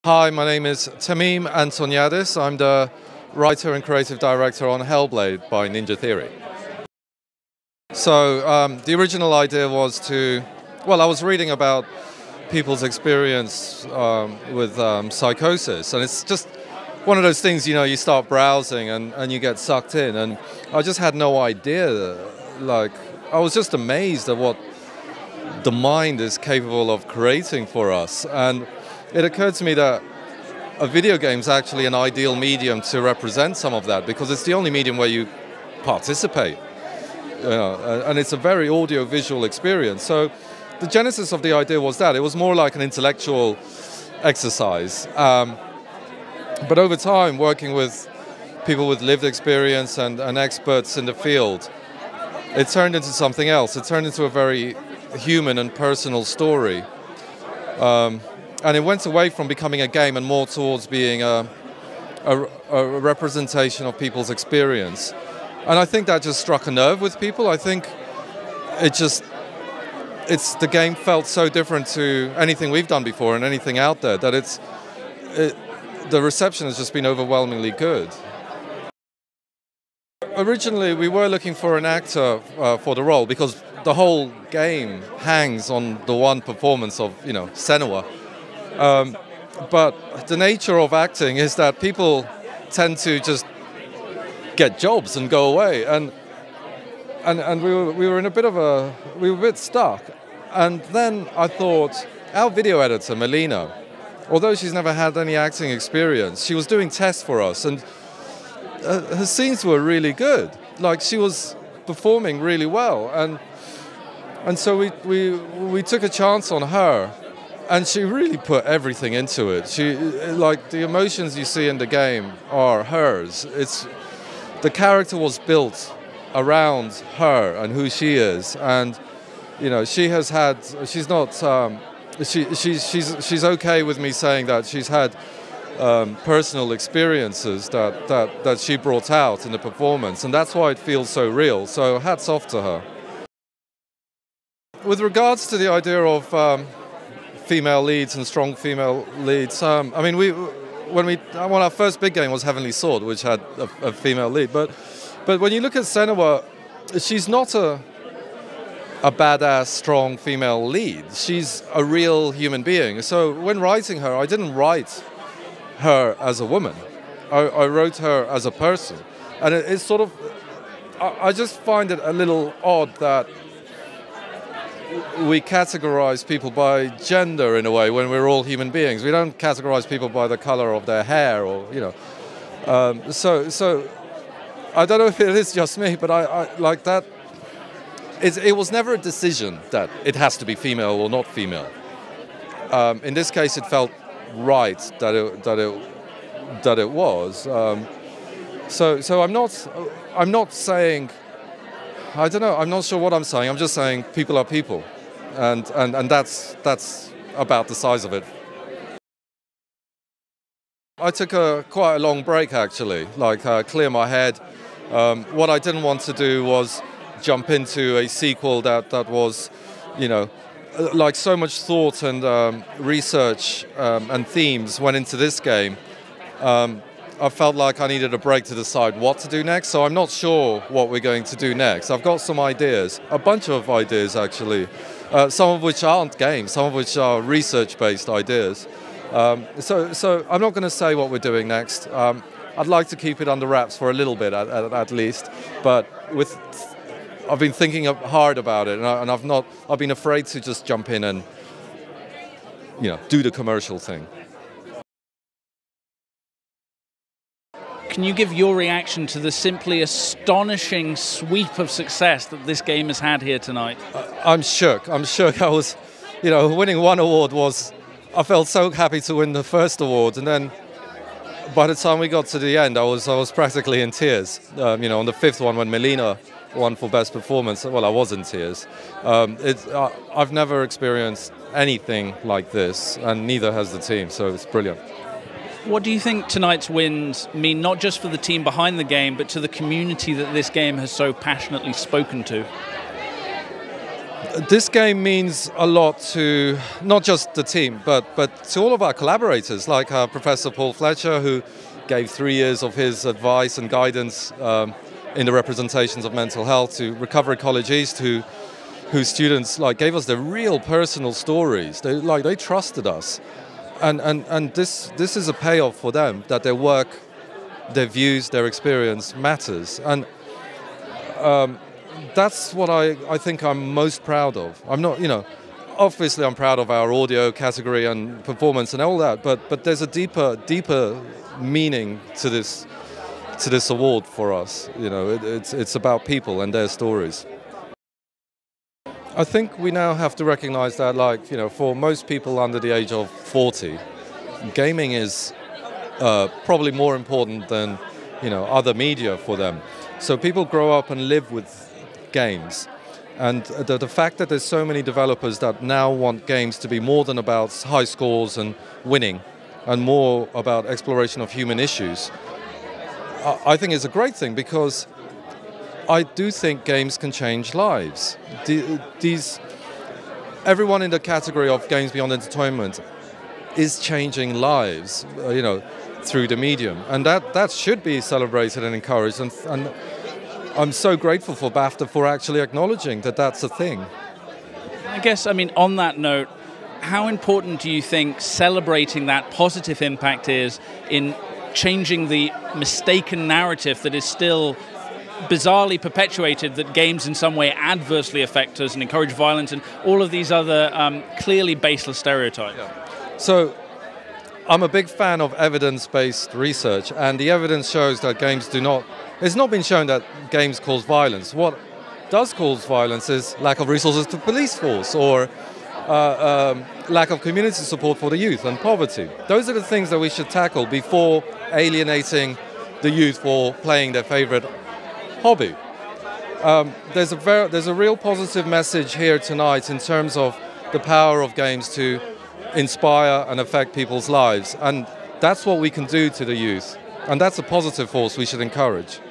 Hi, my name is Tameen Antoniades. I'm the writer and creative director on Hellblade by Ninja Theory. So the original idea was I was reading about people's experience with psychosis, and it's just one of those things, you start browsing and you get sucked in, and I just had no idea, I was just amazed at what the mind is capable of creating for us. And it occurred to me that a video game is actually an ideal medium to represent some of that, because it's the only medium where you participate, and it's a very audio-visual experience. So the genesis of the idea was that it was more like an intellectual exercise. But over time, working with people with lived experience and experts in the field, it turned into something else. It turned into a very human and personal story. And it went away from becoming a game and more towards being a representation of people's experience. And I think that just struck a nerve with people. I think the game felt so different to anything we've done before and anything out there that the reception has just been overwhelmingly good. Originally, we were looking for an actor for the role, because the whole game hangs on the one performance of, Senua. But the nature of acting is that people tend to just get jobs and go away, and we were a bit stuck. And then I thought, our video editor Melina, although she's never had any acting experience, she was doing tests for us, and her scenes were really good. Like, she was performing really well, and so we took a chance on her. And she really put everything into it. The emotions you see in the game are hers. The character was built around her and who she is, and she's okay with me saying that she's had personal experiences that she brought out in the performance, and that's why it feels so real. So hats off to her. With regards to the idea of female leads and strong female leads. When our first big game was Heavenly Sword, which had a female lead. But when you look at Senua, she's not a badass, strong female lead. She's a real human being. So when writing her, I didn't write her as a woman. I wrote her as a person. And it's sort of, I just find it a little odd that we categorize people by gender in a way when we're all human beings. We don't categorize people by the color of their hair, or So I don't know if it is just me, but I like that. It was never a decision that it has to be female or not female. In this case, it felt right that it was. So I'm not saying. I don't know. I'm not sure what I'm saying. I'm just saying people are people, and that's about the size of it. I took quite a long break, actually, clear my head. What I didn't want to do was jump into a sequel that was, so much thought and research and themes went into this game. I felt like I needed a break to decide what to do next, so I'm not sure what we're going to do next. I've got some ideas, a bunch of ideas actually, some of which aren't games, some of which are research-based ideas. So I'm not going to say what we're doing next. I'd like to keep it under wraps for a little bit at least, but I've been thinking hard about it, and I've been afraid to just jump in and do the commercial thing. Can you give your reaction to the simply astonishing sweep of success that this game has had here tonight? I'm shook. I was, winning one award I felt so happy to win the first award, and then by the time we got to the end, I was practically in tears. On the fifth one, when Melina won for best performance, well, I was in tears. I've never experienced anything like this, and neither has the team, so it's brilliant. What do you think tonight's wins mean, not just for the team behind the game, but to the community that this game has so passionately spoken to? This game means a lot to not just the team, but to all of our collaborators, like Professor Paul Fletcher, who gave 3 years of his advice and guidance in the representations of mental health, to Recovery College East, whose students gave us their real personal stories. They trusted us, and this is a payoff for them, that their work, their views, their experience matters, and that's what I think I'm most proud of. I'm not, obviously I'm proud of our audio category and performance and all that, but there's a deeper meaning to this award for us. It's about people and their stories. I think we now have to recognize that, for most people under the age of 40, gaming is probably more important than, other media for them. So people grow up and live with games. And the fact that there's so many developers that now want games to be more than about high scores and winning, and more about exploration of human issues, I think is a great thing, because I do think games can change lives. Everyone in the category of games beyond entertainment is changing lives, through the medium, and that should be celebrated and encouraged. And I'm so grateful for BAFTA for actually acknowledging that that's a thing. I guess, on that note, how important do you think celebrating that positive impact is in changing the mistaken narrative that is still bizarrely perpetuated, that games in some way adversely affect us and encourage violence and all of these other clearly baseless stereotypes? Yeah. So I'm a big fan of evidence-based research, and the evidence shows that it's not been shown that games cause violence. What does cause violence is lack of resources to police force, or lack of community support for the youth, and poverty. Those are the things that we should tackle before alienating the youth for playing their favorite hobby. There's a real positive message here tonight in terms of the power of games to inspire and affect people's lives, and that's what we can do to the youth, and that's a positive force we should encourage.